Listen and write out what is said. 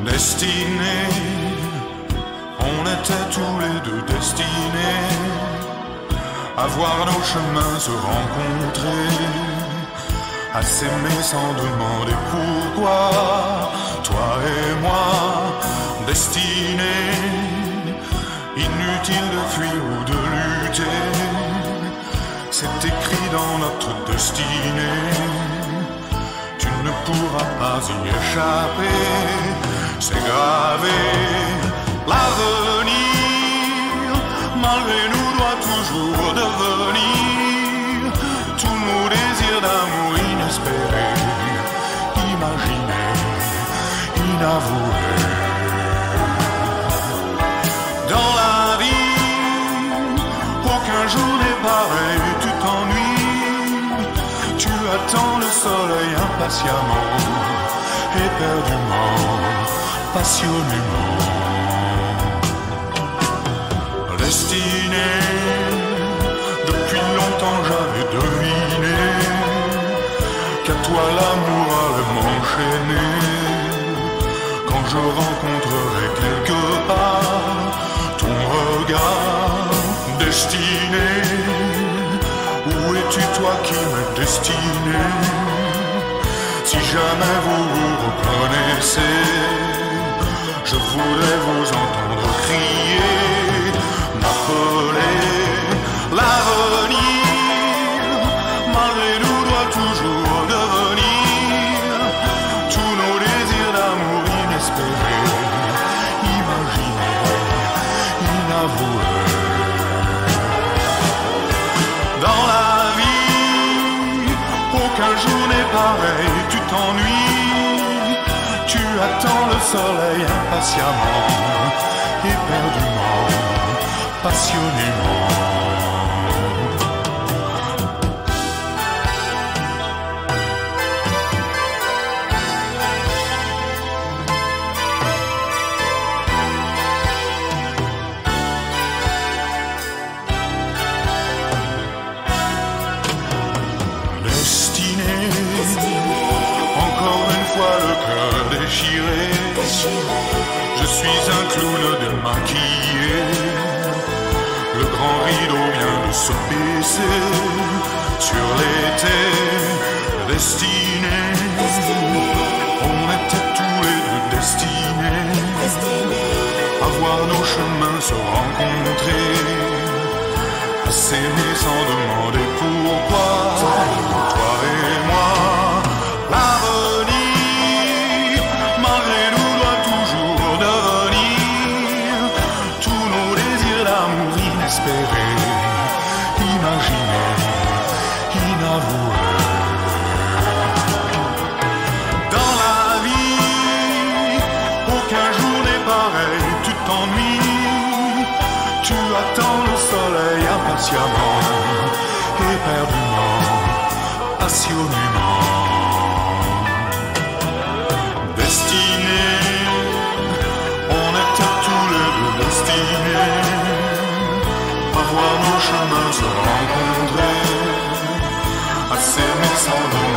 Destinés, on était tous les deux destinés à voir nos chemins se rencontrer, à s'aimer sans demander pourquoi. Toi et moi, destinés, inutile de fuir ou de lutter, c'est écrit dans notre destinée. Tu ne pourras pas y échapper, c'est gravé. L'avenir, malgré nous, doit toujours devenir tous nos désirs d'amour inespérés, imaginés, inavoués. Dans la vie, aucun jour n'est pareil, tu t'ennuies, tu attends le soleil impatiemment, éperdument, passionnément. Destiné, depuis longtemps j'avais deviné qu'à toi l'amour allait m'enchaîner. Quand je rencontrerai quelque part ton regard destiné, où es-tu toi qui m'es destiné? Si jamais vous vous reconnaissez, je voudrais vous entendre crier, m'appeler. L'avenir, malgré nous, doit toujours devenir tous nos désirs d'amour inespérés, imaginés, inavoués. Dans la vie, aucun jour n'est pareil, tu t'ennuies, tu attends le soleil impatiemment, éperdument, passionnément. Encore une fois le cœur déchiré, je suis un clown démaquillé. Le grand rideau vient de se baisser sur l'été destiné. On était tous les deux destinés à voir nos chemins se rencontrer, à s'aimer sans demander pourquoi. Toi et moi, l'avenir, malgré nous, doit toujours devenir tous nos désirs d'amour inespérés, imaginés, inavoués. Dans la vie, aucun jour n'est pareil, tu t'ennuies, tu attends le soleil impatiemment, éperdument, passionnément. Destinés, on était tous les deux destinés à voir nos chemins se rencontrer, à s'aimer sans